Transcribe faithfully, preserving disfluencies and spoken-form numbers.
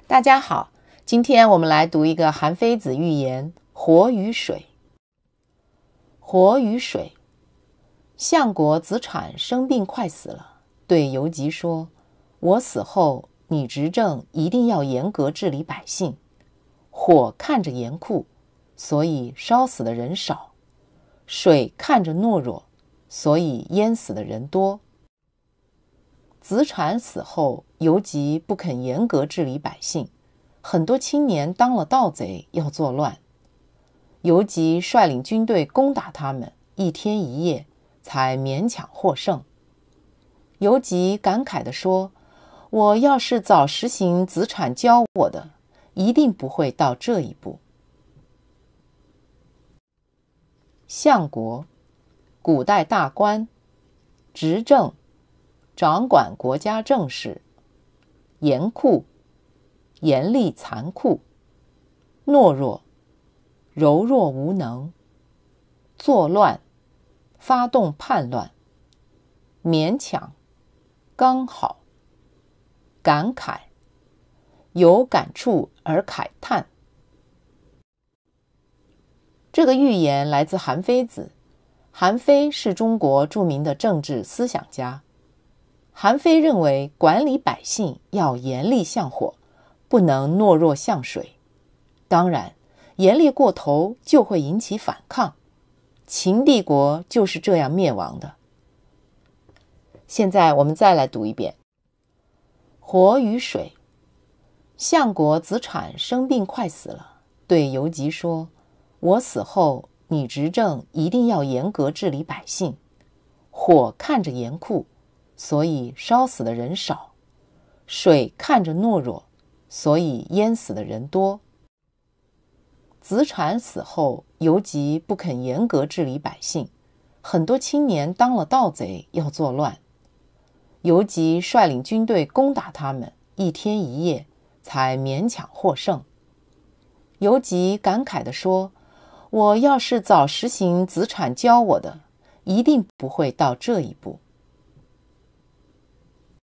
大家好，今天我们来读一个韩非子寓言《火与水》。火与水，相国子产生病快死了，对游吉说：“我死后，你执政一定要严格治理百姓。火看着严酷，所以烧死的人少；水看着懦弱，所以淹死的人多。”子产死后，游吉不肯严格治理百姓，很多青年当了盗贼，要作乱。游吉率领军队攻打他们，一天一夜才勉强获胜。游吉感慨地说：“我要是早实行子产教我的，一定不会到这一步。”相国，古代大官，执政，掌管国家政事。严酷，严厉残酷。懦弱，柔弱无能。作乱，发动叛乱。勉强，刚好。感慨，有感触而慨叹。这个寓言来自韩非子。韩非是中国著名的政治思想家。韩非认为管理百姓要严厉像火，不能懦弱像水。当然，严厉过头就会引起反抗。秦帝国就是这样灭亡的。现在我们再来读一遍。火与水，相国子产生病快死了，对游吉说：“我死后，你执政一定要严格治理百姓。火看着严酷，所以烧死的人少；水看着懦弱，所以淹死的人多。”子产死后，游吉不肯严格治理百姓，很多青年当了盗贼，要作乱。游吉率领军队攻打他们，一天一夜才勉强获胜。游吉感慨地说：“我要是早实行子产教我的，一定不会到这一步。”